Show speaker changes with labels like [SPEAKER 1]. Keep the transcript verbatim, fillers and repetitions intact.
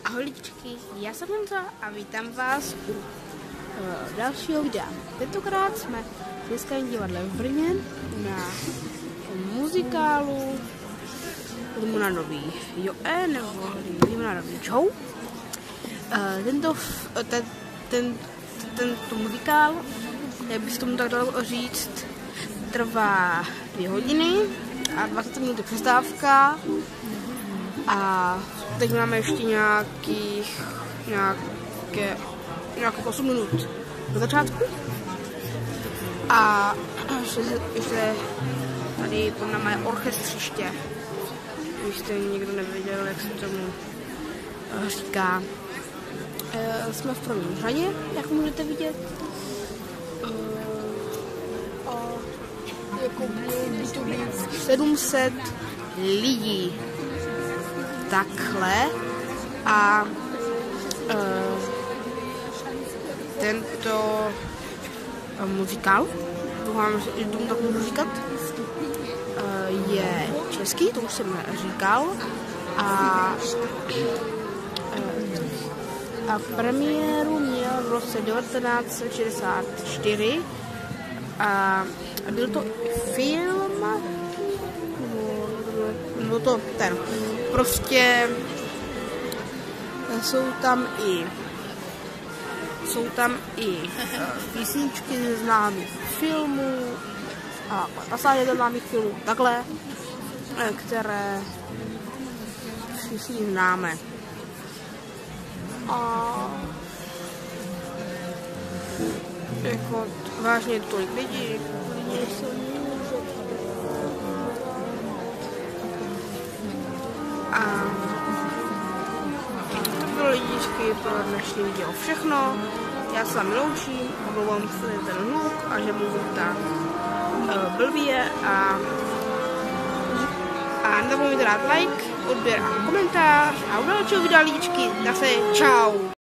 [SPEAKER 1] Ahoj lidičky, já jsem Honza a vítám vás u uh, dalšího videa. Tentokrát jsme v Městském divadle v Brně na muzikálu Limonádoví Joe nebo Limonádoví Joe. Uh, tento, ten, ten, tento muzikál, jak by se tomu tak dalo říct, trvá dvě hodiny a dvacet minut přestávka. A teď máme ještě nějakých, nějaké, nějakých osm minut do začátku. A ještě, ještě tady pod námi je orchestřiště. Když jste někdo nevěděl, jak se tomu říká. E, jsme v prvním řadě, jak můžete vidět. E, a jako by to být sedm set lidí. Takhle a uh, tento uh, muzikál, doufám, že tomu tak můžu říkat, uh, je český, to už jsem říkal, a, uh, a premiéru měl v roce devatenáct set šedesát čtyři a byl to film, byl to ten, prostě jsou tam i jsou tam i uh, písničky ze známých filmů a pasáže ze známých filmů, takhle, které všichni známe. A jako vážně tolik lidí, lidí jsou a to bylo lidičky pro dnešní video všechno. Já se vám loučím, omlouvám se ten hluk a že mluvím tak uh, blbě a a nezapomeňte dát like, odběr a komentář a u dalšího videa lidičky zase čau.